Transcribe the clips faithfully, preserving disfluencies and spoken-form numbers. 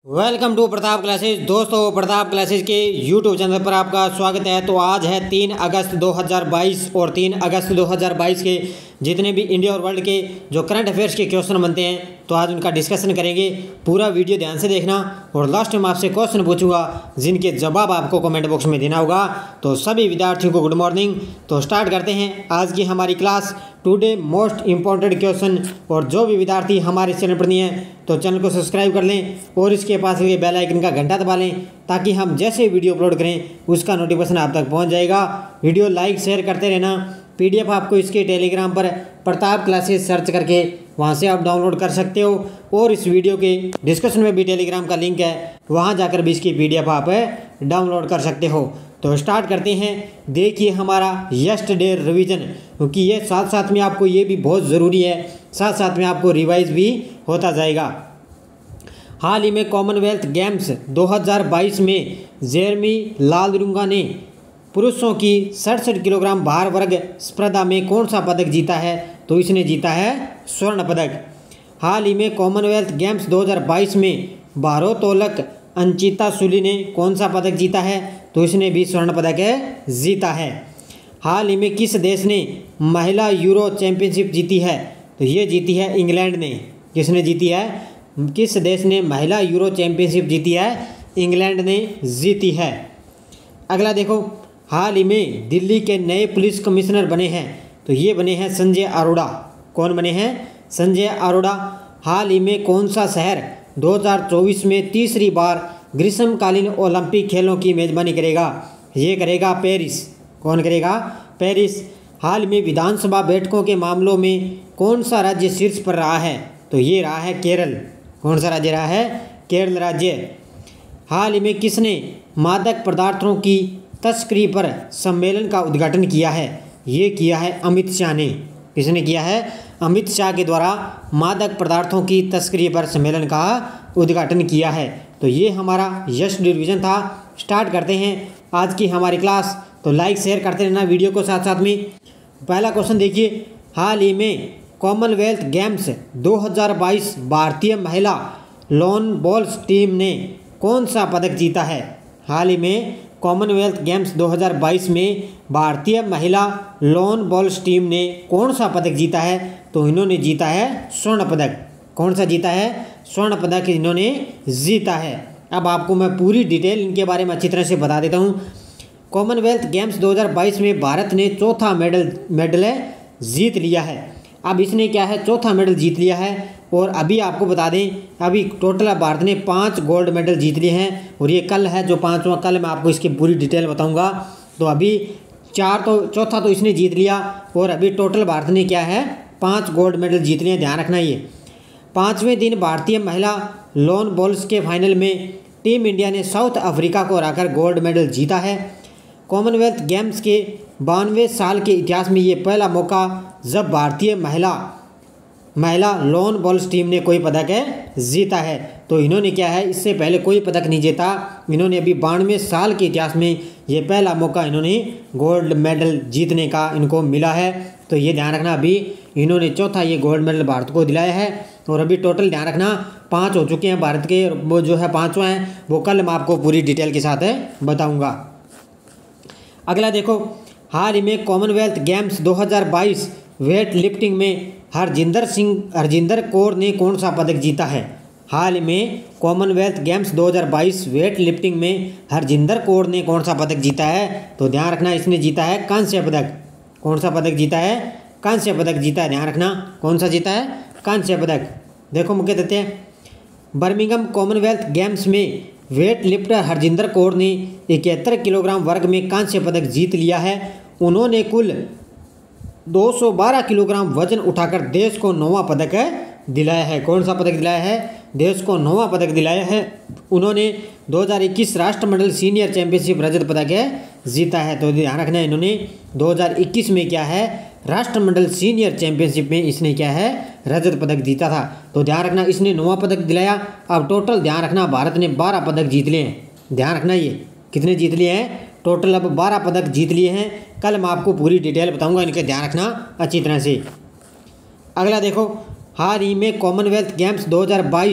Welcome to Pratap classes. दोस्तों, Pratap classes के YouTube channel पर आपका स्वागत है। तो आज है तीन अगस्त दो हज़ार बाईस और तीन अगस्त दो हज़ार बाईस के जितने भी इंडिया और वर्ल्ड के जो करंट अफेयर्स के क्वेश्चन बनते हैं तो आज उनका डिस्कशन करेंगे। पूरा वीडियो ध्यान से देखना और लास्ट में आपसे क्वेश्चन पूछूंगा जिनके जवाब आपको कमेंट बॉक्स में देना होगा। तो सभी विद्यार्थियों को गुड मॉर्निंग। तो स्टार्ट करते हैं आज की हमारी class. Today most important question. और जो भी विद्यार्थी हमारे चैनल पर नहीं है तो चैनल को सब्सक्राइब कर लें और इसके पास लगे बेल आइकन का घंटा दबा लें ताकि हम जैसे वीडियो अपलोड करें उसका नोटिफिकेशन आप तक पहुंच जाएगा। वीडियो लाइक शेयर करते रहना। पीडीएफ आपको इसके टेलीग्राम पर प्रताप क्लासेस सर्च करके वहां से आप डाउनलोड कर सकते हो और इस वीडियो के डिस्क्रिप्शन में भी टेलीग्राम का लिंक है, वहां जाकर भी इसकी पीडीएफ आप डाउनलोड कर सकते हो। तो स्टार्ट करते हैं। देखिए हमारा यस्टरडे रिवीजन, क्योंकि ये साथ साथ में आपको ये भी बहुत ज़रूरी है, साथ साथ में आपको रिवाइज भी होता जाएगा। हाल ही में कॉमनवेल्थ गेम्स दो हज़ार बाईस में जेरमी लालरुंगा ने पुरुषों की सड़सठ किलोग्राम भार वर्ग स्पर्धा में कौन सा पदक जीता है? तो इसने जीता है स्वर्ण पदक। हाल ही में कॉमनवेल्थ गेम्स दो हज़ार बाईस में भारोत्तोलक अंचिता सुली ने कौन सा पदक जीता है? तो इसने भी स्वर्ण पदक जीता है। हाल ही में किस देश ने महिला यूरो चैंपियनशिप जीती है? तो ये जीती है इंग्लैंड ने। किसने जीती है? किस देश ने महिला यूरो चैंपियनशिप जीती है? इंग्लैंड ने जीती है। अगला देखो, हाल ही में दिल्ली के नए पुलिस कमिश्नर बने हैं तो ये बने हैं संजय अरोड़ा। कौन बने हैं? संजय अरोड़ा। हाल ही में कौन सा शहर दो हज़ार चौबीस में तीसरी बार ग्रीष्मकालीन ओलंपिक खेलों की मेजबानी करेगा? ये करेगा पेरिस। कौन करेगा? पेरिस। हाल में विधानसभा बैठकों के मामलों में कौन सा राज्य शीर्ष पर रहा है? तो ये रहा है केरल। कौन सा राज्य रहा है? केरल राज्य। हाल ही में किसने मादक पदार्थों की तस्करी पर सम्मेलन का उद्घाटन किया है? ये किया है अमित शाह ने। किसने किया है? अमित शाह के द्वारा मादक पदार्थों की तस्करी पर सम्मेलन का उद्घाटन किया है। तो ये हमारा यश डिवीजन था। स्टार्ट करते हैं आज की हमारी क्लास। तो लाइक शेयर करते रहना वीडियो को साथ साथ में। पहला क्वेश्चन देखिए, हाल ही में कॉमनवेल्थ गेम्स दो हज़ार बाईस भारतीय महिला लॉन बॉल्स टीम ने कौन सा पदक जीता है? हाल ही में कॉमनवेल्थ गेम्स दो हज़ार बाईस में भारतीय महिला लॉन बॉल्स टीम ने कौन सा पदक जीता है? तो इन्होंने जीता है स्वर्ण पदक। कौन सा जीता है? स्वर्ण पदक इन्होंने जीता है। अब आपको मैं पूरी डिटेल इनके बारे में अच्छी तरह से बता देता हूँ। कॉमनवेल्थ गेम्स दो हज़ार बाईस में भारत ने चौथा मेडल मेडल जीत लिया है। अब इसने क्या है? चौथा मेडल जीत लिया है। और अभी आपको बता दें, अभी टोटल भारत ने पाँच गोल्ड मेडल जीत लिए हैं और ये कल है जो पाँचवा, कल मैं आपको इसकी पूरी डिटेल बताऊंगा। तो अभी चार तो चौथा तो इसने जीत लिया और अभी टोटल भारत ने क्या है? पाँच गोल्ड मेडल जीत लिए। ध्यान रखना। ये पाँचवें दिन भारतीय महिला लॉन बॉल्स के फाइनल में टीम इंडिया ने साउथ अफ्रीका को हराकर गोल्ड मेडल जीता है। कॉमनवेल्थ गेम्स के बानवे साल के इतिहास में ये पहला मौका जब भारतीय महिला महिला लॉन बॉल्स टीम ने कोई पदक जीता है। तो इन्होंने क्या है? इससे पहले कोई पदक नहीं जीता। इन्होंने अभी बानवे साल के इतिहास में ये पहला मौका इन्होंने गोल्ड मेडल जीतने का इनको मिला है। तो ये ध्यान रखना, अभी इन्होंने चौथा ये गोल्ड मेडल भारत को दिलाया है और अभी टोटल ध्यान रखना पाँच हो चुके हैं भारत के। वो जो है पाँचवा है वो कल मैं आपको पूरी डिटेल के साथ बताऊँगा। अगला देखो, हाल ही में कॉमनवेल्थ गेम्स दो हज़ार बाईस वेट लिफ्टिंग में हरजिंदर सिंह हरजिंदर कौर ने कौन सा पदक जीता है? हाल में कॉमनवेल्थ गेम्स दो हज़ार बाईस वेट लिफ्टिंग में हरजिंदर कौर ने कौन सा पदक जीता है? तो ध्यान रखना, इसने जीता है कांस्य पदक। कौन सा पदक जीता है? कांस्य पदक जीता है। ध्यान रखना, कौन सा जीता है? कांस्य पदक। देखो मुझे देते हैं, बर्मिंघम कॉमनवेल्थ गेम्स में वेट लिफ्टर हरजिंदर कौर ने इकहत्तर किलोग्राम वर्ग में कांस्य पदक जीत लिया है। उन्होंने कुल दो सौ बारह किलोग्राम वजन उठाकर देश को नौवां पदक दिलाया है। कौन सा पदक दिलाया है? देश को नौवां पदक दिलाया है। उन्होंने दो हज़ार इक्कीस राष्ट्रमंडल सीनियर चैंपियनशिप रजत पदक जीता है। तो ध्यान रखना, इन्होंने दो हज़ार इक्कीस में क्या है? राष्ट्रमंडल सीनियर चैंपियनशिप में इसने क्या है? रजत पदक जीता था। तो ध्यान रखना, इसने नौवां पदक दिलाया। अब टोटल ध्यान रखना, भारत ने बारह पदक जीत लिए हैं। ध्यान रखना, ये कितने जीत लिए हैं? टोटल अब बारह पदक जीत लिए हैं। कल मैं आपको पूरी डिटेल बताऊंगा, इनके ध्यान रखना अच्छी तरह से। अगला देखो, हाल ही में कॉमनवेल्थ गेम्स दो हज़ार बाईस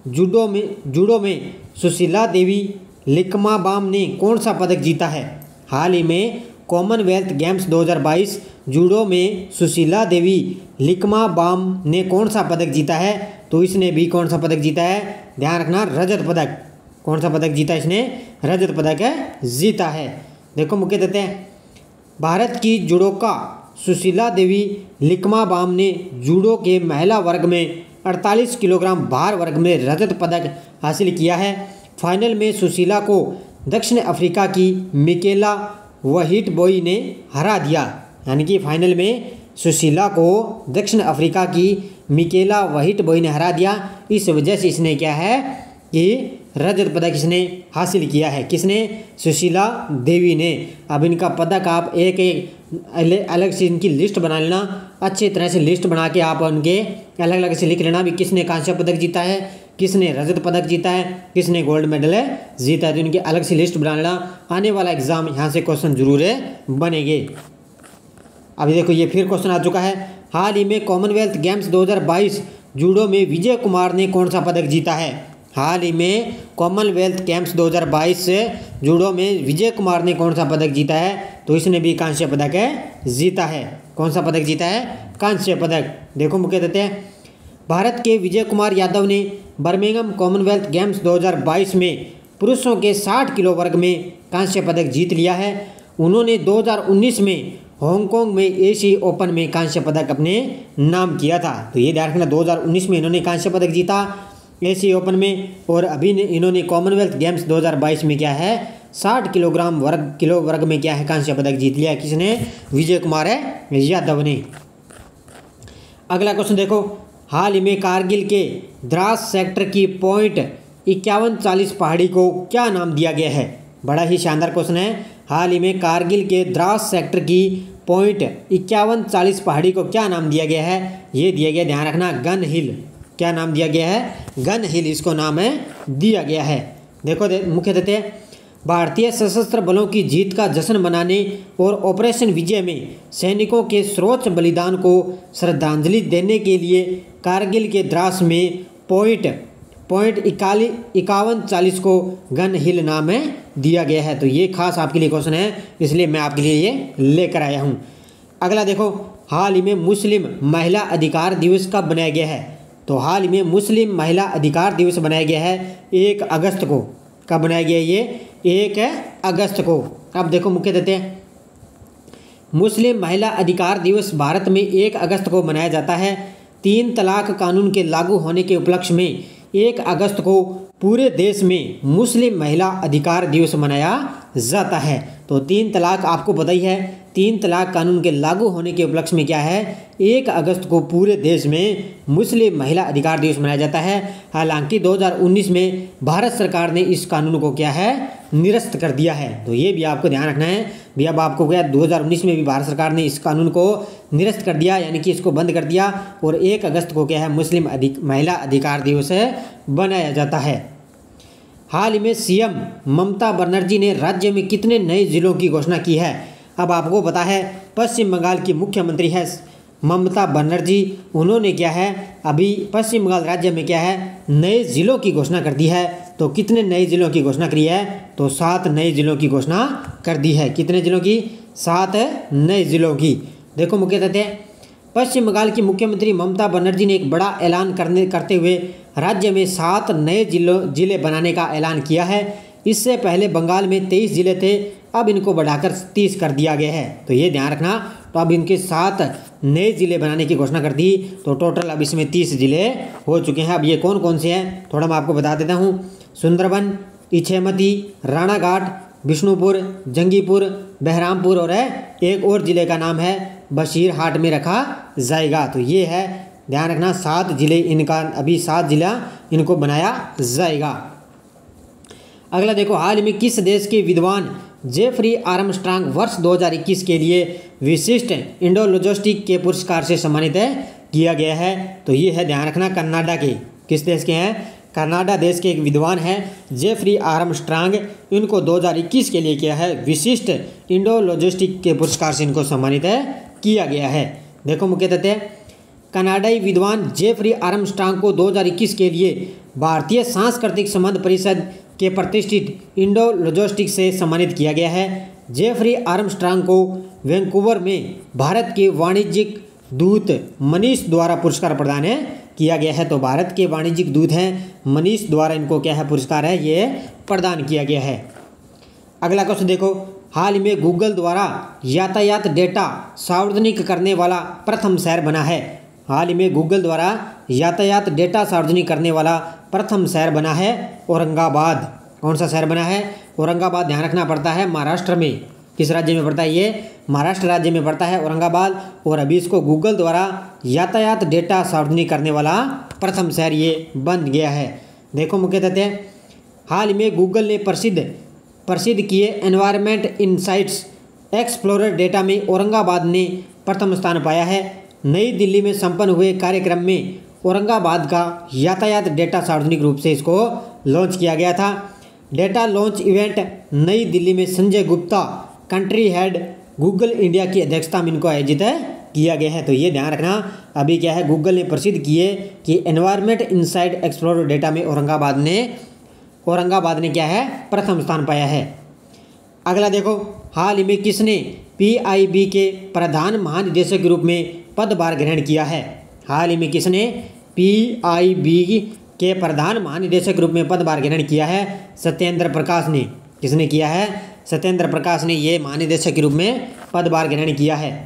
जूडो में जूडो में सुशीला देवी लिकमाबाम ने कौन सा पदक जीता है? हाल ही में कॉमनवेल्थ गेम्स दो हज़ार बाईस जूडो में सुशीला देवी लिकमाबाम ने कौन सा पदक जीता है? तो इसने भी कौन सा पदक जीता है? ध्यान रखना, रजत पदक। कौन सा पदक जीता? इसने रजत पदक जीता है। देखो मुख्य तथ्य, भारत की जुडोका सुशीला देवी लिकमाबाम ने जूडो के महिला वर्ग में अड़तालीस किलोग्राम भार वर्ग में रजत पदक हासिल किया है। फाइनल में सुशीला को दक्षिण अफ्रीका की मिकेला व्हिटबॉय ने हरा दिया। यानी कि फाइनल में सुशीला को दक्षिण अफ्रीका की मिकेला व्हिटबॉय ने हरा दिया। इस वजह से इसने क्या है कि रजत पदक इसने हासिल किया है। किसने? सुशीला देवी ने। अब इनका पदक आप एक एक अलग से इनकी लिस्ट बना लेना, अच्छी तरह से लिस्ट बना के आप उनके अलग अलग से लिख लेना भी किसने कांस्य पदक जीता है, किसने रजत पदक जीता है, किसने गोल्ड मेडल जीता है। तो इनकी अलग से लिस्ट बना लेना, आने वाला एग्जाम यहाँ से क्वेश्चन जरूर बनेंगे। अभी देखो ये फिर क्वेश्चन आ चुका है। हाल ही में कॉमनवेल्थ गेम्स दो हज़ार बाईस जूडो में विजय कुमार ने कौन सा पदक जीता है? हाल ही में कॉमनवेल्थ गेम्स दो हज़ार बाईस जूडो में विजय कुमार ने कौन सा पदक जीता है? तो इसने भी कांस्य पदक जीता है। कौन सा पदक जीता है? कांस्य पदक। देखो मुख्य तथ्य, भारत के विजय कुमार यादव ने बर्मिंघम कॉमनवेल्थ गेम्स दो हज़ार बाईस में पुरुषों के साठ किलो वर्ग में कांस्य पदक जीत लिया है। उन्होंने दो हज़ार उन्नीस में हांगकांग में एशियाई ओपन में कांस्य पदक अपने नाम किया था। तो ये ध्यान रखना, दो हज़ार उन्नीस में इन्होंने कांस्य पदक जीता एशियाई ओपन में, और अभी इन्होंने कॉमनवेल्थ गेम्स दो हज़ार बाईस में क्या है साठ किलोग्राम वर्ग किलो वर्ग में क्या है कांस्य पदक जीत लिया। किसने? विजय कुमार है यादव ने। अगला क्वेश्चन देखो, हाल ही में कारगिल के द्रास सेक्टर की पॉइंट इक्यावन चालीस पहाड़ी को क्या नाम दिया गया है? बड़ा ही शानदार क्वेश्चन है। हाल ही में कारगिल के द्रास सेक्टर की पॉइंट इक्यावन चालीस पहाड़ी को क्या नाम दिया गया है? ये दिया गया, ध्यान रखना, गन हिल। क्या नाम दिया गया है? गन हिल इसको नाम है दिया गया है। देखो दे, मुख्य तथ्य, भारतीय सशस्त्र बलों की जीत का जश्न मनाने और ऑपरेशन विजय में सैनिकों के सर्वोच्च बलिदान को श्रद्धांजलि देने के लिए कारगिल के द्रास में पॉइंट पॉइंट इकाली इक्यावन चालीस को गन हिल नाम है दिया गया है। तो ये खास आपके लिए क्वेश्चन है, इसलिए मैं आपके लिए ये लेकर आया हूँ। अगला देखो, हाल ही में मुस्लिम महिला अधिकार दिवस कब बनाया गया है? तो हाल ही में मुस्लिम महिला अधिकार दिवस बनाया गया है एक अगस्त को। कब बनाया गया? ये एक अगस्त को। अब देखो मुख्य तथ्य, मुस्लिम महिला अधिकार दिवस भारत में एक अगस्त को मनाया जाता है। तीन तलाक कानून के लागू होने के उपलक्ष्य में एक अगस्त को पूरे देश में मुस्लिम महिला अधिकार दिवस मनाया जाता है। तो तीन तलाक आपको पता ही है, तीन तलाक कानून के लागू होने के उपलक्ष्य में क्या है एक अगस्त को पूरे देश में मुस्लिम महिला अधिकार दिवस मनाया जाता है। हालांकि दो हज़ार उन्नीस में भारत सरकार ने इस कानून को क्या है निरस्त कर दिया है। तो ये भी आपको ध्यान रखना है भी। अब आपको क्या दो हज़ार उन्नीस में भी भारत सरकार ने इस कानून को निरस्त कर दिया, यानी कि इसको बंद कर दिया, और एक अगस्त को क्या है मुस्लिम अधिक महिला अधिकार दिवस बनाया जाता है। हाल ही में सीएम ममता बनर्जी ने राज्य में कितने नए जिलों की घोषणा की है? अब आपको पता है पश्चिम बंगाल की मुख्यमंत्री है ममता बनर्जी। उन्होंने क्या है अभी पश्चिम बंगाल राज्य में क्या है नए जिलों की घोषणा कर दी है। तो कितने नए जिलों की घोषणा करी है? तो सात नए जिलों की घोषणा कर दी है। कितने जिलों की? सात नए जिलों की। देखो मुख्य तथ्य, पश्चिम बंगाल की मुख्यमंत्री ममता बनर्जी ने एक बड़ा ऐलान करने करते हुए राज्य में सात नए जिलों जिले बनाने का ऐलान किया है। इससे पहले बंगाल में तेईस जिले थे, अब इनको बढ़ाकर तीस कर दिया गया है। तो ये ध्यान रखना। तो अब इनके सात नए जिले बनाने की घोषणा कर दी, तो टोटल अब इसमें तीस जिले हो चुके हैं। अब ये कौन कौन से हैं थोड़ा मैं आपको बता देता हूँ। सुंदरबन, इछेमती, राणाघाट, बिष्णुपुर, जंगीपुर, बहरामपुर, और एक और ज़िले का नाम है बशीरहाट में रखा जाएगा। तो ये है, ध्यान रखना, सात जिले इनका अभी सात जिला इनको बनाया जाएगा। अगला देखो, हाल में किस देश के विद्वान जेफरी आर्मस्ट्रांग वर्ष दो हज़ार इक्कीस के लिए विशिष्ट इंडोलॉजिस्टिक के पुरस्कार से सम्मानित किया गया है? तो ये है, ध्यान रखना, कनाडा के। किस देश के हैं? कनाडा देश के एक विद्वान हैं जेफरी आर्मस्ट्रांग। इनको दो हज़ार इक्कीस के लिए क्या है विशिष्ट इंडोलॉजिस्टिक के पुरस्कार से इनको सम्मानित किया गया है। देखो मुख्य तथ्य, कनाडाई विद्वान जेफरी आर्मस्ट्रांग को दो हज़ार इक्कीस के लिए भारतीय सांस्कृतिक संबंध परिषद के प्रतिष्ठित इंडो लॉजिस्टिक्स से सम्मानित किया गया है। जेफरी आर्मस्ट्रांग को वैंकूवर में भारत के वाणिज्यिक दूत मनीष द्वारा पुरस्कार प्रदान किया गया है। तो भारत के वाणिज्यिक दूत हैं मनीष द्वारा इनको क्या है पुरस्कार है ये प्रदान किया गया है। अगला क्वेश्चन देखो, हाल ही में गूगल द्वारा यातायात डेटा सार्वजनिक करने वाला प्रथम शहर बना है। हाल ही में गूगल द्वारा यातायात डेटा सार्वजनिक करने वाला प्रथम शहर बना है औरंगाबाद। कौन सा शहर बना है? औरंगाबाद। ध्यान रखना पड़ता है महाराष्ट्र में। किस राज्य में पड़ता है? ये महाराष्ट्र राज्य में पड़ता है औरंगाबाद। और अभी इसको गूगल द्वारा यातायात डेटा सार्वजनिक करने वाला प्रथम शहर ये बन गया है। देखो मुख्य तथ्य, हाल में गूगल ने प्रसिद्ध प्रसिद्ध किए एनवायरमेंट इनसाइट्स एक्सप्लोरर डेटा में औरंगाबाद ने प्रथम स्थान पाया है। नई दिल्ली में संपन्न हुए कार्यक्रम में औरंगाबाद का यातायात डेटा सार्वजनिक रूप से इसको लॉन्च किया गया था। डेटा लॉन्च इवेंट नई दिल्ली में Sanjay Gupta country head Google India की अध्यक्षता में इनको आयोजित किया गया है। तो ये ध्यान रखना, अभी क्या है गूगल ने प्रसिद्ध किए कि एनवायरमेंट इनसाइट एक्सप्लोरर डेटा में औरंगाबाद ने औरंगाबाद ने क्या है प्रथम स्थान पाया है। अगला देखो, हाल ही में किसने पीआईबी के प्रधान महानिदेशक के रूप में पदभार ग्रहण किया है? हाल ही में किसने पीआईबी के प्रधान महानिदेशक के रूप में पदभार ग्रहण किया है? सत्येंद्र प्रकाश ने। किसने किया है? सत्येंद्र प्रकाश ने ये महानिदेशक के रूप में पदभार ग्रहण किया है।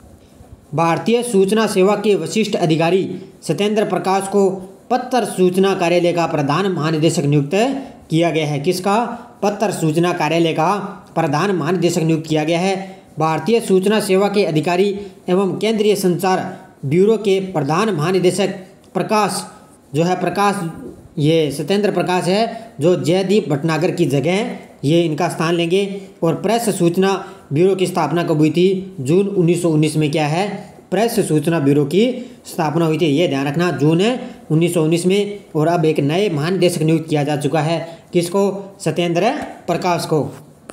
भारतीय सूचना सेवा के वरिष्ठ अधिकारी सत्येंद्र प्रकाश को पत्र सूचना कार्यालय का प्रधान महानिदेशक नियुक्त किया गया है। किसका? पत्र सूचना कार्यालय का प्रधान महानिदेशक नियुक्त किया गया है। भारतीय सूचना सेवा के अधिकारी एवं केंद्रीय संचार ब्यूरो के प्रधान महानिदेशक प्रकाश जो है प्रकाश ये सत्येंद्र प्रकाश है जो जयदीप भटनागर की जगह ये इनका स्थान लेंगे। और प्रेस सूचना ब्यूरो की स्थापना कब हुई थी? जून उन्नीस सौ उन्नीस में क्या है प्रेस सूचना ब्यूरो की स्थापना हुई थी। ये ध्यान रखना, जून उन्नीस सौ उन्नीस में। और अब एक नए महानिदेशक नियुक्त किया जा चुका है। किसको? सत्येंद्र प्रकाश को।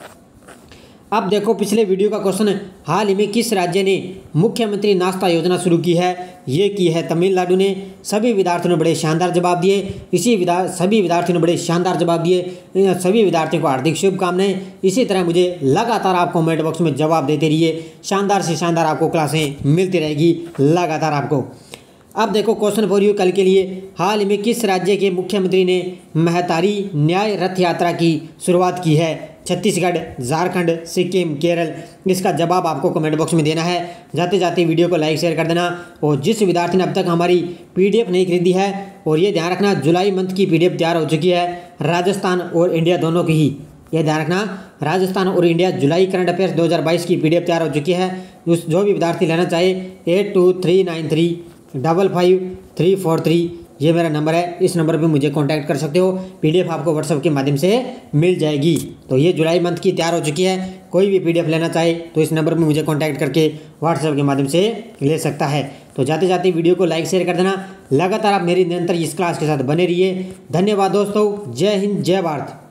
अब देखो पिछले वीडियो का क्वेश्चन, हाल ही में किस राज्य ने मुख्यमंत्री नाश्ता योजना शुरू की है? ये की है तमिलनाडु ने। सभी विद्यार्थियों ने बड़े शानदार जवाब दिए। इसी विद्या सभी विद्यार्थियों ने बड़े शानदार जवाब दिए। सभी विद्यार्थियों को हार्दिक शुभकामनाएं। इसी तरह मुझे लगातार आप कमेंट बॉक्स में जवाब देते रहिए। शानदार से शानदार आपको क्लासें मिलती रहेगी लगातार आपको। अब देखो क्वेश्चन फॉर यू कल के लिए, हाल ही में किस राज्य के मुख्यमंत्री ने महतारी न्याय रथ यात्रा की शुरुआत की है? छत्तीसगढ़, झारखंड, सिक्किम, केरल। इसका जवाब आपको कमेंट बॉक्स में देना है। जाते जाते वीडियो को लाइक शेयर कर देना। और जिस विद्यार्थी ने अब तक हमारी पीडीएफ नहीं खरीदी है, और ये ध्यान रखना जुलाई मंथ की पीडीएफ तैयार हो चुकी है, राजस्थान और इंडिया दोनों की ही। ये ध्यान रखना, राजस्थान और इंडिया जुलाई करंट अफेयर्स दो हज़ार बाईस की पीडीएफ तैयार हो चुकी है। उस जो भी विद्यार्थी लेना चाहे eight two three nine three double five three four three ये मेरा नंबर है। इस नंबर पे मुझे कांटेक्ट कर सकते हो। पीडीएफ आपको व्हाट्सएप के माध्यम से मिल जाएगी। तो ये जुलाई मंथ की तैयार हो चुकी है। कोई भी पीडीएफ लेना चाहे तो इस नंबर पे मुझे कांटेक्ट करके व्हाट्सएप के माध्यम से ले सकता है। तो जाते जाते वीडियो को लाइक शेयर कर देना। लगातार आप मेरी निरंतर इस क्लास के साथ बने रहिए। धन्यवाद दोस्तों। जय हिंद, जय भारत।